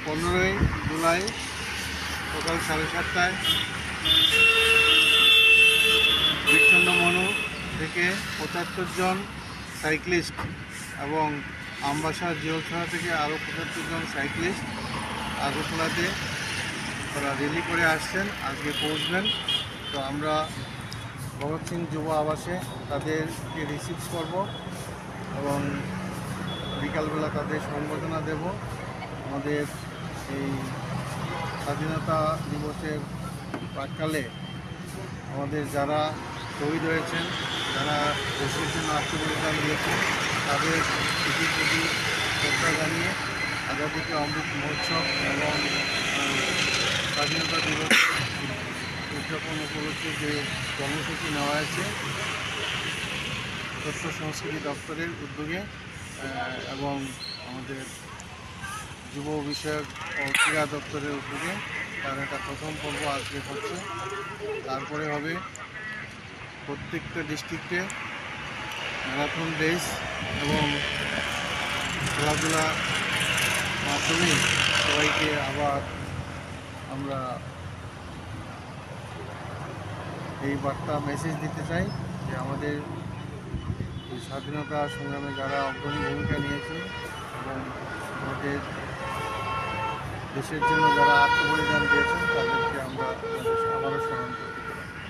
15ই জুলাই সকাল 7:30টায় বিচ্ছন্ন মনু থেকে 75 জন সাইক্লিস্ট এবং আমবাসা জিওলছড়া থেকে আরও 75 জন সাইক্লিস্ট আগরতলাতে তারা র্যালি করে আসছেন, আজকে পৌঁছবেন। তো আমরা ভগৎ সিং যুব আবাসে তাদেরকে রিসিভ করব এবং বিকালবেলা তাদের সংবর্ধনা দেব। আমাদের এই স্বাধীনতা দিবসের প্রাক্কালে আমাদের যারা শহীদ হয়েছেন, যারা দেশের জন্য আত্মবলিদান দিয়েছেন, তাদের স্মৃতির প্রতি শ্রদ্ধা জানিয়ে আজাদীকে অমৃত মহোৎসব এবং স্বাধীনতা দিবস উদযাপন উপলক্ষে যে কর্মসূচি নেওয়া হয়েছে তথ্য সংস্কৃতি দপ্তরের উদ্যোগে এবং আমাদের যুব বিষয়ক ও ক্রীড়া দপ্তরের উদ্যোগে, তার একটা প্রথম পর্ব আজকে হচ্ছে। তারপরে হবে প্রত্যেকটা ডিস্ট্রিক্টে ম্যারাথন রেস এবং খেলাধুলার মাধ্যমে সবাইকে আবার আমরা এই বার্তা মেসেজ দিতে চাই যে আমাদের স্বাধীনতা সংগ্রামে যারা অগ্রণী ভূমিকা নিয়েছে এবং আমাদের দেশের জন্য যারা আত্মবলিদান দিয়েছেন তাদেরকে আমরা আবারও স্মরণ করি।